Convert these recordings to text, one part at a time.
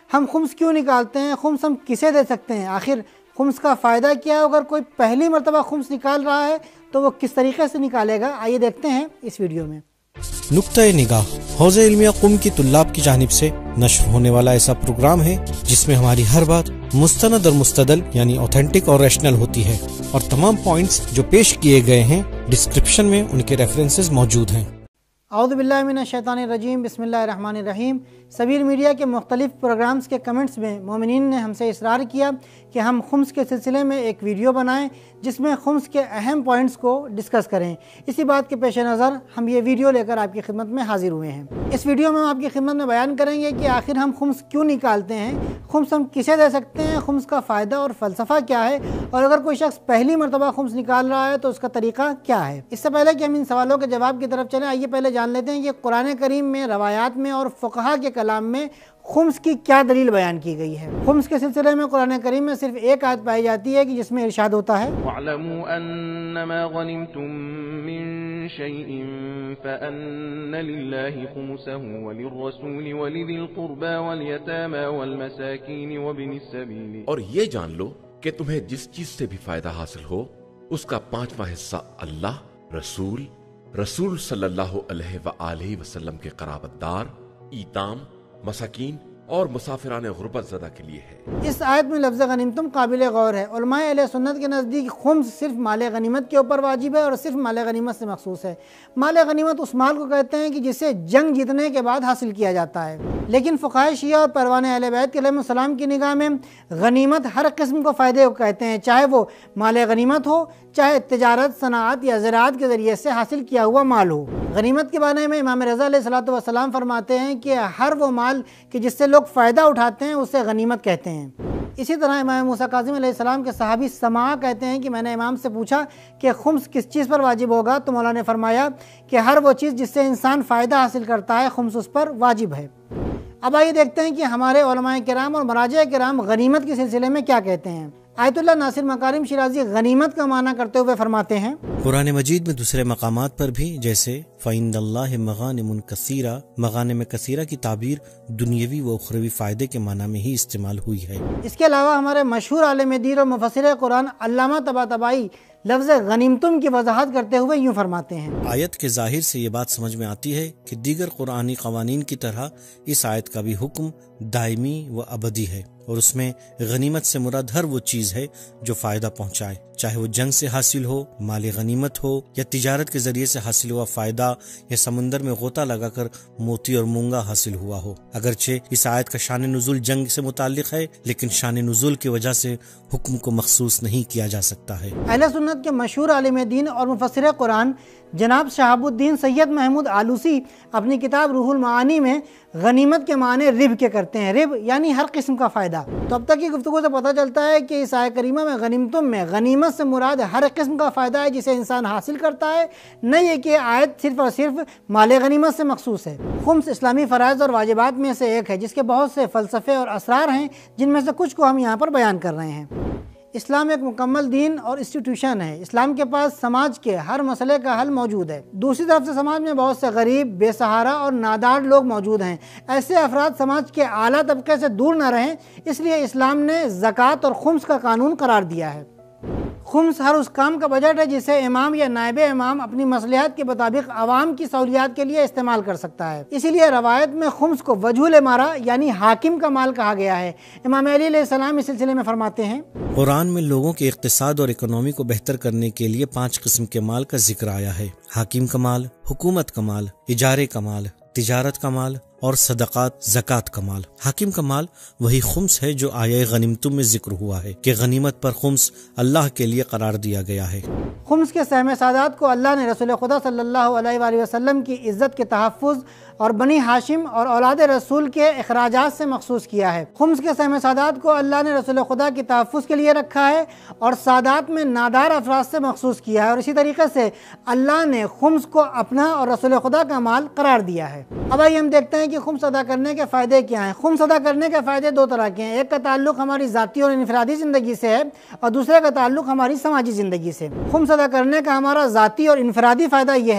ہم خمس کیوں نکالتے ہیں؟ خمس ہم کسے دے سکتے ہیں؟ آخر خمس کا فائدہ کیا ہے؟ اگر کوئی پہلی مرتبہ خمس نکال رہا ہے تو وہ کس طریقے سے نکالے گا؟ آئیے دیکھتے ہیں اس ویڈیو میں۔ نقطۂ نگاہ حوزہ علمیہ قم کی طلاب کی جانب سے نشر ہونے والا ایسا پروگرام ہے جس میں ہماری ہر بات مستند اور مستدل یعنی اوتھینٹک اور ریشنل ہوتی ہے، اور تمام پوائنٹس جو پیش کیے گئے ہیں ڈسکرپشن میں ان کے ریفرنسز موجود ہیں۔ اعوذ باللہ من الشیطان الرجیم، بسم اللہ الرحمن الرحیم۔ سبیل میڈیا کے مختلف پروگرامز کے کمنٹس میں مومنین نے ہم سے اصرار کیا کہ ہم خمس کے سلسلے میں ایک ویڈیو بنائیں جس میں خمس کے اہم پوائنٹس کو ڈسکس کریں۔ اسی بات کے پیش نظر ہم یہ ویڈیو لے کر آپ کی خدمت میں حاضر ہوئے ہیں۔ اس ویڈیو میں ہم آپ کی خدمت میں بیان کریں گے کہ آخر ہم خمس کیوں نکالتے ہیں، خمس ہم کسے دے سکتے ہیں، خمس کا فائدہ اور فلسفہ کیا ہے، اور اگر کوئی شخص پہلی مرتبہ خمس نکال رہا ہے تو اس کا طریقہ کیا ہے۔ اس سے پہلے کہ ہم ان سوالوں کے جواب کی طرف چلیں، آئیے پہلے جان لیتے ہیں کہ قرآن کریم میں، روایات میں اور فقہا کے کلام میں خمس کی کیا دلیل بیان کی گئی ہے۔ خمس کے سلسلے میں قرآن کریم میں صرف ایک آیت پائی جاتی ہے کہ جس میں ارشاد ہوتا ہے وَاعْلَمُوا أَنَّمَا غَنِمْتُم مِّن شَيْءٍ فَأَنَّ لِلَّهِ خُمُسَهُ وَلِلرَّسُولِ وَلِذِي الْقُرْبَى وَالْيَتَامَى وَالْمَسَاكِينِ وَابْنِ السَّبِيلِ، اور یہ جان لو کہ تمہیں جس چیز سے بھی فائدہ حاصل ہو اس کا 5واں حصہ اللہ، رسول صلی اللہ علیہ وآلہ وسلم کے قرابت دار، ایتام، مساکین اور مسافران غربت زدہ کے لیے ہے۔ اس آیت میں لفظ غنیمتم قابل غور ہے۔ علماء اہل سنت کے نزدیک خمس صرف مال غنیمت کے اوپر واجب ہے اور صرف مال غنیمت سے مخصوص ہے۔ مال غنیمت اس مال کو کہتے ہیں کہ جسے جنگ جیتنے کے بعد حاصل کیا جاتا ہے، لیکن فقہائے شیعہ اور پیروان اہل بیت علیہم السلام کی نگاہ میں غنیمت ہر قسم کو فائدے کو کہتے ہیں، چاہے وہ مال غنیمت ہو، چاہے تجارت، صنعت یا زراعت کے ذریعے سے حاصل کیا ہوا مال ہو۔ غنیمت کے بارے میں امام رضا علیہ السلام فرماتے ہیں کہ ہر وہ مال کہ جس سے لوگ فائدہ اٹھاتے ہیں اسے غنیمت کہتے ہیں۔ اسی طرح امام موسیٰ کاظم علیہ السلام کے صحابی سماع کہتے ہیں کہ میں نے امام سے پوچھا کہ خمس کس چیز پر واجب ہوگا، تو مولا نے فرمایا کہ ہر وہ چیز جس سے انسان فائدہ حاصل کرتا ہے خمس اس پر واجب ہے۔ اب آئیے دیکھتے ہیں کہ ہمارے علماء کرام اور مراجع کرام غنیمت کے سلسلے میں کیا کہتے ہیں۔ آیت اللہ ناصر مکارم شیرازی غنیمت کا معنی کرتے ہوئے فرماتے ہیں قرآن مجید میں دوسرے مقامات پر بھی، جیسے فَإِنَّ اللَّهِ مَغَانِمٌ كَثِيرَةٌ، مغانم کثیرہ کی تعبیر دنیاوی و اخروی فائدے کے معنی میں ہی استعمال ہوئی ہے۔ اس کے علاوہ ہمارے مشہور عالم دین اور مفسر قرآن علامہ طباطبائی لفظ غنیمتم کی وضاحت کرتے ہوئے یوں فرماتے ہیں۔ آیت کے ظاہر سے یہ بات سمجھ میں آتی ہے کہ دیگر قرآنی قوانین کی طرح اس آیت کا بھی حکم دائمی و ابدی ہے، اور اس میں غنیمت سے مراد ہر وہ چیز ہے جو فائدہ پہنچائے، چاہے وہ جنگ سے حاصل ہو، مال غنیمت ہو، یا تجارت کے ذریعے سے حاصل ہوا فائدہ، یا سمندر میں غوطہ لگا کر موتی اور مونگا حاصل ہوا ہو۔ اگرچہ اس آیت کا شان نزول جنگ سے متعلق ہے، لیکن شان نزول کی وجہ سے حکم کو مخصوص نہیں کیا جا سکتا ہے۔ اہل سنت کے مشہور عالم دین اور مفسر قرآن جناب شہاب الدین سید محمود آلوسی اپنی کتاب روح المعانی میں غنیمت کے معنی رب کے کرتے ہیں، رب یعنی ہر قسم کا فائدہ۔ تو اب تک کی گفتگو سے پتہ چلتا ہے کہ اس آیت کریمہ میں غنیمتم میں غنیمت سے مراد ہر قسم کا فائدہ ہے جسے انسان حاصل کرتا ہے، نہ یہ کہ آیت صرف اور صرف مال غنیمت سے مخصوص ہے۔ خمس اسلامی فرائض اور واجبات میں سے ایک ہے جس کے بہت سے فلسفے اور اسرار ہیں، جن میں سے کچھ کو ہم یہاں پر بیان کر رہے ہیں۔ اسلام ایک مکمل دین اور انسٹیٹیوشن ہے۔ اسلام کے پاس سماج کے ہر مسئلے کا حل موجود ہے۔ دوسری طرف سے سماج میں بہت سے غریب، بے سہارا اور نادار لوگ موجود ہیں۔ ایسے افراد سماج کے اعلیٰ طبقے سے دور نہ رہیں، اس لیے اسلام نے زکوٰۃ اور خمس کا قانون قرار دیا ہے۔ خمس ہر اس کام کا بجٹ ہے جسے امام یا نائب امام اپنی مصلحت کے مطابق عوام کی سہولیات کے لیے استعمال کر سکتا ہے۔ اسی لیے روایت میں خمس کو وجہ الامارہ یعنی حاکم کا مال کہا گیا ہے۔ امام علی علیہ السلام اس سلسلے میں فرماتے ہیں قرآن میں لوگوں کے اقتصاد اور اکنومی کو بہتر کرنے کے لیے 5 قسم کے مال کا ذکر آیا ہے: حاکم کا مال، حکومت کا مال، اجارے کا مال، تجارت کا مال اور صدقات زکوٰۃ کا مال۔ حاکم کا مال وہی خمس ہے جو آیہ غنیمتم میں ذکر ہوا ہے کہ غنیمت پر خمس اللہ کے لیے قرار دیا گیا ہے۔ خمس کے سہم سادات کو اللہ نے رسول خدا صلی اللہ علیہ وآلہ وسلم کی عزت کے تحفظ اور بنی ہاشم اور اولاد رسول کے اخراجات سے مخصوص کیا ہے۔ خمس کے سہم سادات کو اللہ نے رسول خدا کے تحفظ کے لیے رکھا ہے اور سادات میں نادار افراد سے مخصوص کیا ہے، اور اسی طریقے سے اللہ نے خمس کو اپنا اور رسول خدا کا مال قرار دیا ہے۔ اب آئیے ہم دیکھتے ہیں کہ خمس ادا کرنے کے فائدے کیا ہیں۔ خمس ادا کرنے کے فائدے 2 طرح کے ہیں، ایک کا تعلق ہماری ذاتی اور انفرادی زندگی سے ہے اور دوسرے کا تعلق ہماری سماجی زندگی سے۔ خمس ادا کرنے کا ہمارا ذاتی اور انفرادی فائدہ یہ ہے کہ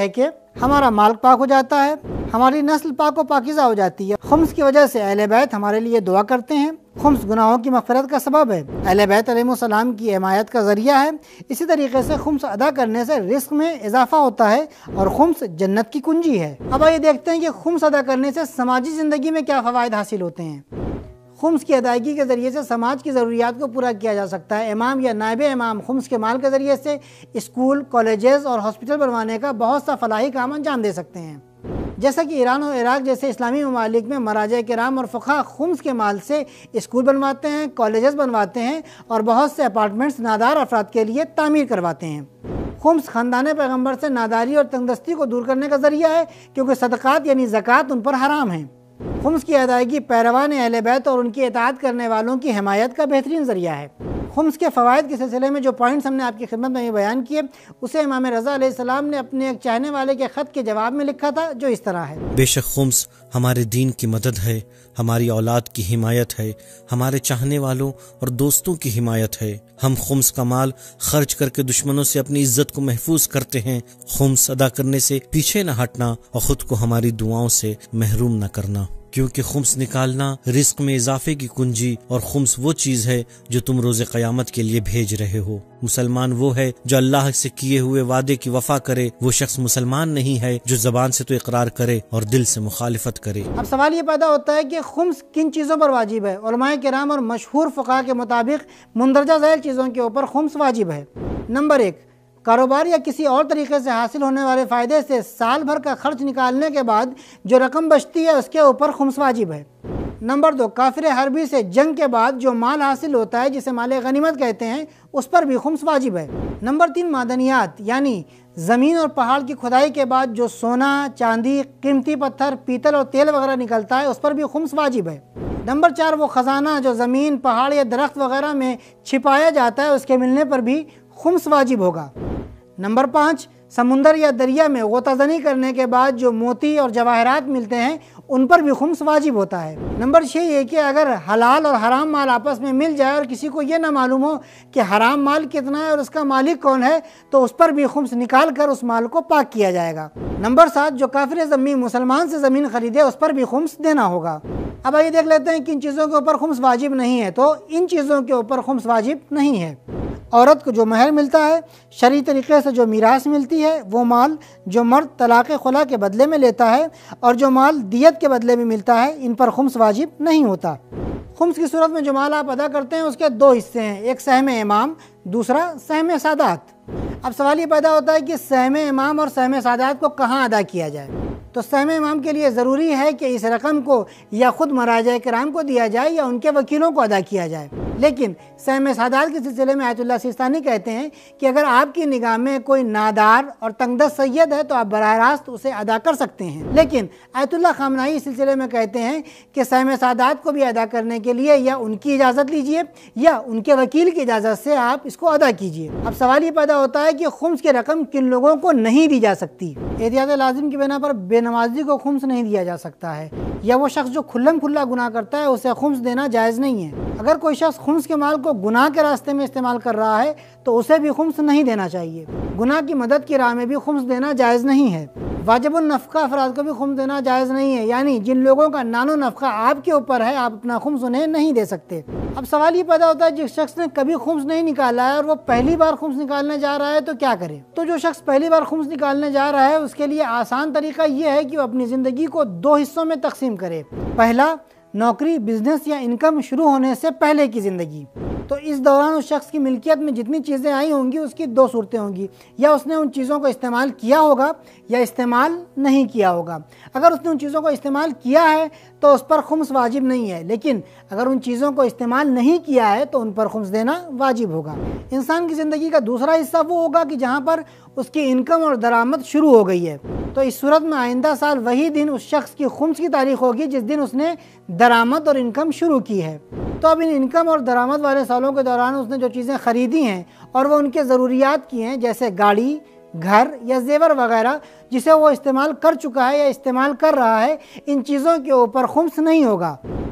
ہمارا مال پاک ہو جاتا ہے، ہماری نسل پاک و پاکیزہ ہو جاتی ہے۔ خمس کی وجہ سے اہل بیت ہمارے لیے دعا کرتے ہیں۔ خمس گناہوں کی مغفرت کا سبب ہے، اہل بیت علیہ السلام کی حمایت کا ذریعہ ہے۔ اسی طریقے سے خمس ادا کرنے سے رزق میں اضافہ ہوتا ہے اور خمس جنت کی کنجی ہے۔ اب آئیے دیکھتے ہیں کہ خمس ادا کرنے سے سماجی زندگی میں کیا فوائد حاصل ہوتے ہیں۔ خمس کی ادائیگی کے ذریعے سے سماج کی ضروریات کو پورا کیا جا سکتا ہے۔ امام یا نائب امام خمس کے مال کے ذریعے سے اسکول، کالجز اور ہاسپٹل بنوانے کا بہت سا فلاحی کام انجام دے سکتے ہیں۔ جیسا کہ ایران اور عراق جیسے اسلامی ممالک میں مراجع کرام اور فقہا خمس کے مال سے اسکول بنواتے ہیں، کالجز بنواتے ہیں اور بہت سے اپارٹمنٹس نادار افراد کے لیے تعمیر کرواتے ہیں۔ خمس خاندان پیغمبر سے ناداری اور تنگدستی کو دور کرنے کا ذریعہ ہے، کیونکہ صدقات یعنی زکوٰۃ ان پر حرام ہیں۔ خمس کی ادائیگی پیروان اہل بیت اور ان کی اطاعت کرنے والوں کی حمایت کا بہترین ذریعہ ہے۔ خمس کے فوائد کے سلسلے میں جو پوائنٹس ہم نے آپ کی خدمت میں بیان کیے، اسے امام رضا علیہ السلام نے اپنے ایک چاہنے والے کے خط کے جواب میں لکھا تھا، جو اس طرح ہے۔ بے شک خمس ہمارے دین کی مدد ہے، ہماری اولاد کی حمایت ہے، ہمارے چاہنے والوں اور دوستوں کی حمایت ہے۔ ہم خمس کا مال خرچ کر کے دشمنوں سے اپنی عزت کو محفوظ کرتے ہیں۔ خمس ادا کرنے سے پیچھے نہ ہٹنا اور خود کو ہماری دعاؤں سے محروم نہ کرنا، کیونکہ خمس نکالنا رزق میں اضافے کی کنجی، اور خمس وہ چیز ہے جو تم روز قیامت کے لیے بھیج رہے ہو۔ مسلمان وہ ہے جو اللہ سے کیے ہوئے وعدے کی وفا کرے، وہ شخص مسلمان نہیں ہے جو زبان سے تو اقرار کرے اور دل سے مخالفت کرے۔ اب سوال یہ پیدا ہوتا ہے کہ خمس کن چیزوں پر واجب ہے؟ علماء کرام اور مشہور فقہا کے مطابق مندرجہ ذیل چیزوں کے اوپر خمس واجب ہے۔ نمبر 1، کاروبار یا کسی اور طریقے سے حاصل ہونے والے فائدے سے سال بھر کا خرچ نکالنے کے بعد جو رقم بچتی ہے اس کے اوپر خمس واجب ہے۔ نمبر 2، کافر حربی سے جنگ کے بعد جو مال حاصل ہوتا ہے جسے مال غنیمت کہتے ہیں، اس پر بھی خمس واجب ہے۔ نمبر 3، معدنیات یعنی زمین اور پہاڑ کی کھدائی کے بعد جو سونا، چاندی، قیمتی پتھر، پیتل اور تیل وغیرہ نکلتا ہے، اس پر بھی خمس واجب ہے۔ نمبر 4، وہ خزانہ جو زمین، پہاڑ یا درخت وغیرہ میں چھپایا جاتا ہے، اس کے ملنے پر بھی خمس واجب ہوگا۔ نمبر 5، سمندر یا دریا میں غوطہ زنی کرنے کے بعد جو موتی اور جواہرات ملتے ہیں، ان پر بھی خمس واجب ہوتا ہے۔ نمبر 6 یہ کہ اگر حلال اور حرام مال آپس میں مل جائے اور کسی کو یہ نہ معلوم ہو کہ حرام مال کتنا ہے اور اس کا مالک کون ہے، تو اس پر بھی خمس نکال کر اس مال کو پاک کیا جائے گا۔ نمبر 7، جو کافر ذمی مسلمان سے زمین خریدے، اس پر بھی خمس دینا ہوگا۔ اب آئیے دیکھ لیتے ہیں کہ ان چیزوں کے اوپر خمس واجب نہیں ہے۔ تو ان چیزوں کے اوپر خمس واجب نہیں ہے۔ عورت کو جو مہر ملتا ہے، شرعی طریقے سے جو میراث ملتی ہے، وہ مال جو مرد طلاق خلا کے بدلے میں لیتا ہے اور جو مال دیت کے بدلے میں ملتا ہے، ان پر خمس واجب نہیں ہوتا۔ خمس کی صورت میں جو مال آپ ادا کرتے ہیں اس کے 2 حصے ہیں، ایک سہم امام، دوسرا سہم سادات۔ اب سوال یہ پیدا ہوتا ہے کہ سہم امام اور سہم سادات کو کہاں ادا کیا جائے؟ تو سہم امام کے لیے ضروری ہے کہ اس رقم کو یا خود مراجع کرام کو دیا جائے یا ان کے وکیلوں کو ادا کیا جائے۔ لیکن سہم سادات کے سلسلے میں آیت اللہ سیستانی کہتے ہیں کہ اگر آپ کی نگاہ میں کوئی نادار اور تنگدست سید ہے تو آپ براہ راست اسے ادا کر سکتے ہیں۔ لیکن آیت اللہ خامنہئی اس سلسلے میں کہتے ہیں کہ سہم سادات کو بھی ادا کرنے کے لیے یا ان کی اجازت لیجئے یا ان کے وکیل کی اجازت سے آپ اس کو ادا کیجئے۔ اب سوال یہ پیدا ہوتا ہے کہ خمس کی رقم کن لوگوں کو نہیں دی جا سکتی؟ احتیاط لازم کی بنا پر بے نمازی کو خمس نہیں دیا جا سکتا ہے، یا وہ شخص جو کھلم کھلا گناہ کرتا ہے اسے خمس دینا جائز نہیں ہے۔ اگر کوئی شخص خمس کے مال کو گناہ کے راستے میں استعمال کر رہا ہے تو اسے بھی خمس نہیں دینا چاہیے۔ گناہ کی مدد کی راہ میں بھی خمس دینا جائز نہیں ہے۔ واجب النفقہ افراد کو بھی خمس دینا جائز نہیں ہے، یعنی جن لوگوں کا نان و نفقہ آپ کے اوپر ہے، آپ اپنا خمس انہیں نہیں دے سکتے۔ اب سوال یہ پیدا ہوتا ہے جس شخص نے کبھی خمس نہیں نکالا ہے اور وہ پہلی بار خمس نکالنے جا رہا ہے تو کیا کرے؟ تو جو شخص پہلی بار خمس نکالنے جا رہا ہے اس کے لیے آسان طریقہ یہ ہے کہ وہ اپنی زندگی کو 2 حصوں میں تقسیم کرے۔ پہلا، نوکری، بزنس یا انکم شروع ہونے سے پہلے کی زندگی۔ تو اس دوران اس شخص کی ملکیت میں جتنی چیزیں آئی ہوں گی اس کی 2 صورتیں ہوں گی، یا اس نے ان چیزوں کو استعمال کیا ہوگا یا استعمال نہیں کیا ہوگا۔ اگر اس نے ان چیزوں کو استعمال کیا ہے تو اس پر خمس واجب نہیں ہے، لیکن اگر ان چیزوں کو استعمال نہیں کیا ہے تو ان پر خمس دینا واجب ہوگا۔ انسان کی زندگی کا دوسرا حصہ وہ ہوگا کہ جہاں پر اس کی انکم اور درآمد شروع ہو گئی ہے، تو اس صورت میں آئندہ سال وہی دن اس شخص کی خمس کی تاریخ ہوگی جس دن اس نے درآمد اور انکم شروع کی ہے۔ تو اب ان انکم اور درآمد والے سالوں کے دوران اس نے جو چیزیں خریدی ہیں اور وہ ان کے ضروریات کی ہیں، جیسے گاڑی، گھر یا زیور وغیرہ، جسے وہ استعمال کر چکا ہے یا استعمال کر رہا ہے، ان چیزوں کے اوپر خمس نہیں ہوگا۔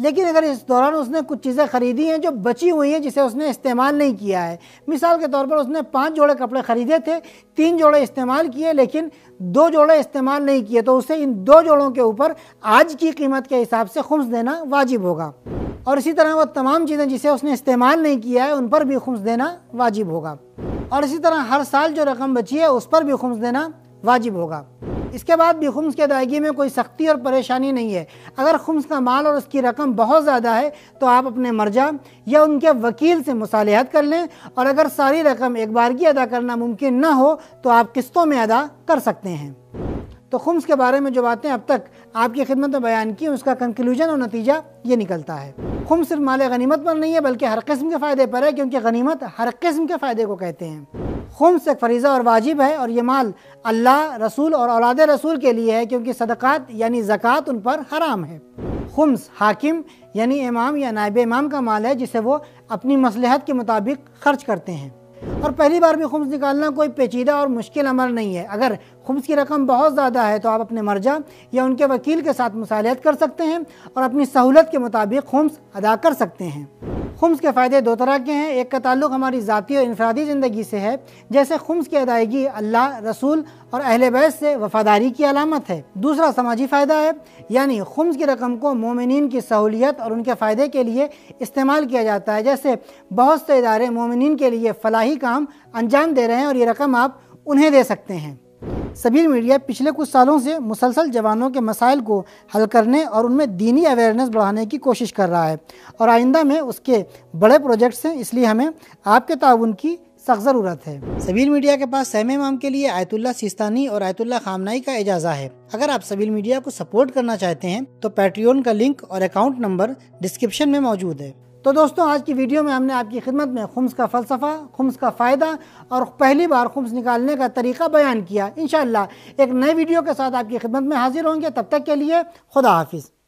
لیکن اگر اس دوران اس نے کچھ چیزیں خریدی ہیں جو بچی ہوئی ہیں جسے اس نے استعمال نہیں کیا ہے، مثال کے طور پر اس نے 5 جوڑے کپڑے خریدے تھے، 3 جوڑے استعمال کیے لیکن 2 جوڑے استعمال نہیں کیے، تو اسے ان 2 جوڑوں کے اوپر آج کی قیمت کے حساب سے خمس دینا واجب ہوگا۔ اور اسی طرح وہ تمام چیزیں جسے اس نے استعمال نہیں کیا ہے ان پر بھی خمس دینا واجب ہوگا۔ اور اسی طرح ہر سال جو رقم بچی ہے اس پر بھی خمس دینا واجب ہوگا۔ اس کے بعد بھی خمس کی ادائیگی میں کوئی سختی اور پریشانی نہیں ہے۔ اگر خمس کا مال اور اس کی رقم بہت زیادہ ہے تو آپ اپنے مرجع یا ان کے وکیل سے مصالحت کر لیں، اور اگر ساری رقم ایک بارگی ادا کرنا ممکن نہ ہو تو آپ قسطوں میں ادا کر سکتے ہیں۔ تو خمس کے بارے میں جو باتیں اب تک آپ کی خدمت میں بیان کی اس کا کنکلوژن اور نتیجہ یہ نکلتا ہے۔ خمس صرف مال غنیمت پر نہیں ہے بلکہ ہر قسم کے فائدے پر ہے، کیونکہ غنیمت ہر قسم کے فائدے کو کہتے ہیں۔ خمس ایک فریضہ اور واجب ہے، اور یہ مال اللہ، رسول اور اولاد رسول کے لیے ہے، کیونکہ صدقات یعنی زکوٰۃ ان پر حرام ہے۔ خمس حاکم یعنی امام یا نائب امام کا مال ہے جسے وہ اپنی مصلحت کے مطابق خرچ کرتے ہیں، اور پہلی بار بھی خمس نکالنا کوئی پیچیدہ اور مشکل امر نہیں ہے۔ اگر خمس کی رقم بہت زیادہ ہے تو آپ اپنے مرجع یا ان کے وکیل کے ساتھ مصالحت کر سکتے ہیں اور اپنی سہولت کے مطابق خمس ادا کر سکتے ہیں۔ خمس کے فائدے 2 طرح کے ہیں، ایک کا تعلق ہماری ذاتی اور انفرادی زندگی سے ہے، جیسے خمس کی ادائیگی اللہ، رسول اور اہل بیت سے وفاداری کی علامت ہے۔ دوسرا سماجی فائدہ ہے، یعنی خمس کی رقم کو مومنین کی سہولیت اور ان کے فائدے کے لیے استعمال کیا جاتا ہے، جیسے بہت سے ادارے مومنین کے لیے فلاحی کام انجام دے رہے ہیں اور یہ رقم آپ انہیں دے سکتے ہیں۔ سبیل میڈیا پچھلے کچھ سالوں سے مسلسل جوانوں کے مسائل کو حل کرنے اور ان میں دینی اویئرنیس بڑھانے کی کوشش کر رہا ہے، اور آئندہ میں اس کے بڑے پروجیکٹس ہیں، اس لیے ہمیں آپ کے تعاون کی سخت ضرورت ہے۔ سبیل میڈیا کے پاس سیم امام کے لیے آیت اللہ سیستانی اور آیت اللہ خامنائی کا اجازہ ہے۔ اگر آپ سبیل میڈیا کو سپورٹ کرنا چاہتے ہیں تو پیٹریون کا لنک اور اکاؤنٹ نمبر ڈسکرپشن میں موجود ہے۔ تو دوستوں، آج کی ویڈیو میں ہم نے آپ کی خدمت میں خمس کا فلسفہ، خمس کا فائدہ اور پہلی بار خمس نکالنے کا طریقہ بیان کیا۔ انشاءاللہ ایک نئے ویڈیو کے ساتھ آپ کی خدمت میں حاضر ہوں گے، تب تک کے لیے خدا حافظ۔